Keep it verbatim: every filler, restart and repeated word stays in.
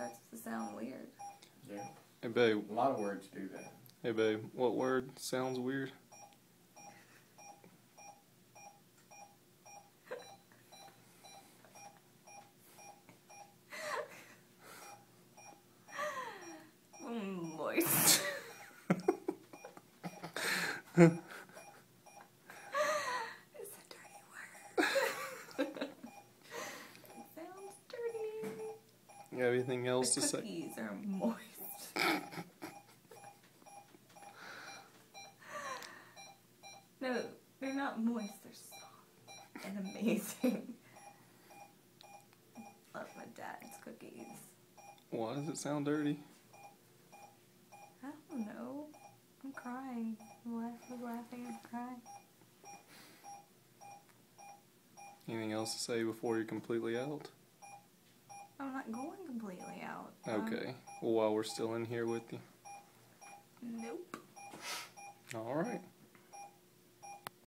starts to sound weird. Yeah. Hey babe. A lot of words do that. Hey babe, what word sounds weird? Moist. It's a dirty word. It sounds dirty. You have anything else The to say? cookies are moist. No, they're not moist. They're soft and amazing. Love my dad's cookies. Why does it sound dirty? I don't know. I'm crying. I'm laughing, laughing and crying. Anything else to say before you're completely out? I'm not going completely out. Okay. Um, Well, while we're still in here with you. nope. All right.